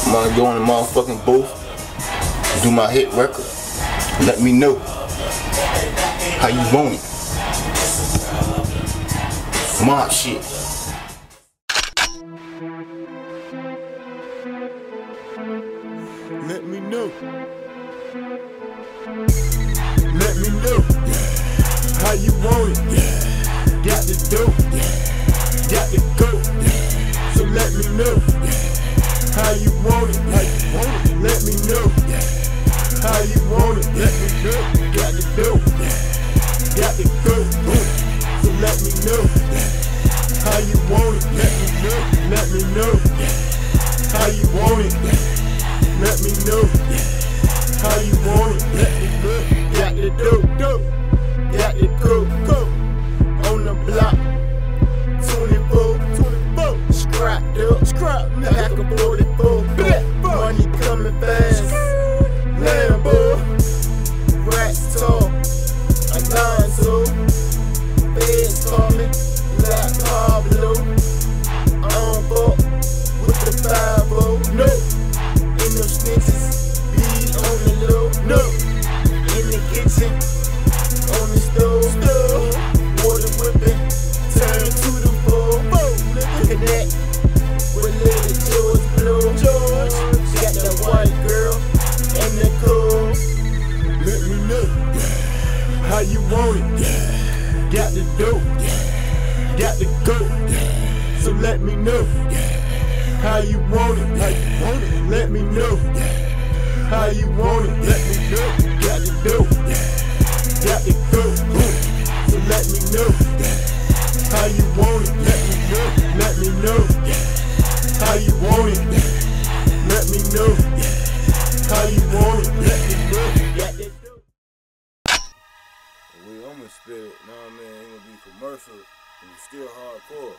I'm gonna go in the motherfucking booth, do my hit record. Let me know how you want it. Mob shit. Let me know. Let me know how you want it. Got the dope, got the go. So let me know how you want it. Let me know how you want it. Let me know. Got the dope, got the go. So let me know how you want it. Let me know how you want it. Let me know how you want it. Got the dope, got the go. On the block, 24, scrapped up, like a 44. Money coming fast, Lambo, rats talk, Alonzo, feds call me, like Pablo. I don't fuck with the 5-0, no. Ain't no snitches, be on the low, no. In the kitchen, on the stove, water whipping, turn to the bowl. Connect with little George Blue. Got the white girl and the cool. Let me know how you want it. Got the dope, got the go. So let me know how you want it. Let me know how you want it. Let me know. Got the dope, got the go. So let me know how you want it. Let me know how you want it. Let me know how you want it. Got the dope. I'm gonna spit it. Nah, man, ain't gonna be commercial. And it's still hardcore.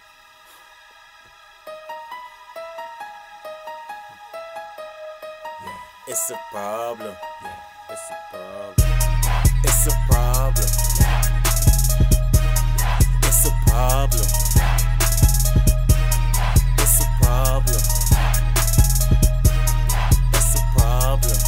It's a problem. It's a problem. It's a problem. It's a problem. It's a problem. It's a problem.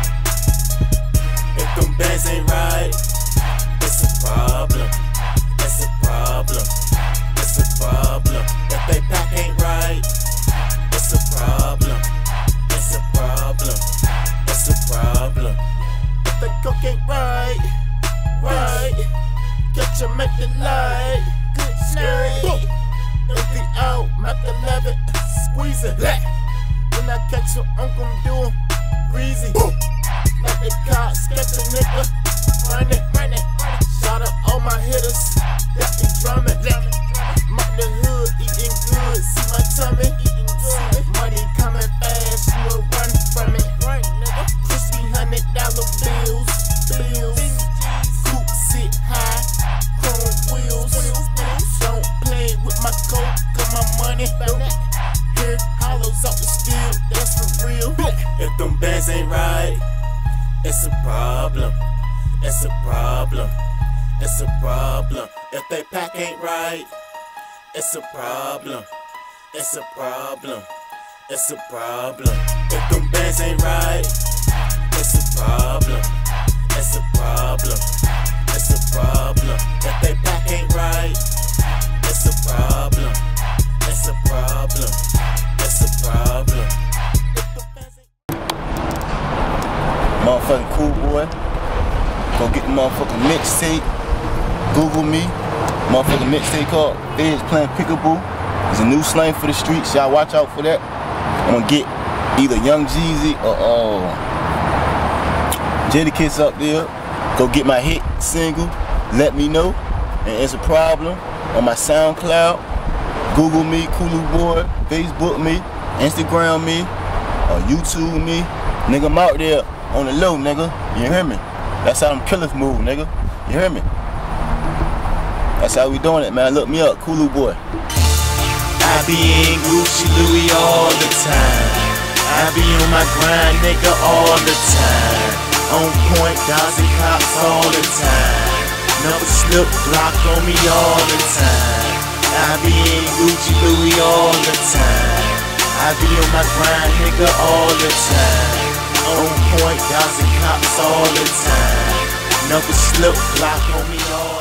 If them bands ain't right, it's a problem. It's a problem. It's a problem. If they pack ain't right, it's a problem. It's a problem. It's a problem. If the coke ain't right, catch 'em at the light. Good night. Empty out, Mac 11, squeeze it. When I catch 'em, I'm gon' do 'em breezy. Like the cops catch a nigga, run it. Shout out all my hitters, got me drumming. Mark the hood, eating good, see my tummy. Money coming fast, you will run from it. Crispy $100 bills. Coupe sit high, chrome wheels. Don't play with my coke, got my money. Hear hollows out the steel, that's for real. If them bands ain't right, it's a problem. It's a problem. It's a problem. If they pack ain't right, it's a problem. It's a problem. It's a problem. If them bands ain't right, it's a problem. It's a problem. It's a problem. If they pack ain't right, it's a problem. It's a problem. It's a problem. Motherfucking Cool Boy. Go get the motherfucking mixtape. Google me. Motherfucking mixtape called Feds Playing Peekaboo. It's a new slang for the streets. Y'all watch out for that. I'm gonna get either Young Jeezy or Jadakiss up there. Go get my hit single, Let Me Know, and It's a Problem on my SoundCloud. Google me, Kulu Boy. Facebook me, Instagram me, or YouTube me. Nigga, I'm out there on the low, nigga. You hear me? That's how them killers move, nigga. You hear me? That's how we doing it, man. Look me up, Kulu Boy. I be in Gucci Louis all the time. I be on my grind, nigga, all the time. On point, dogs and cops all the time. Never slip, block on me all the time. I be in Gucci Louis all the time. I be on my grind, nigga, all the time. On point, dodging cops all the time. Never slip, block on me all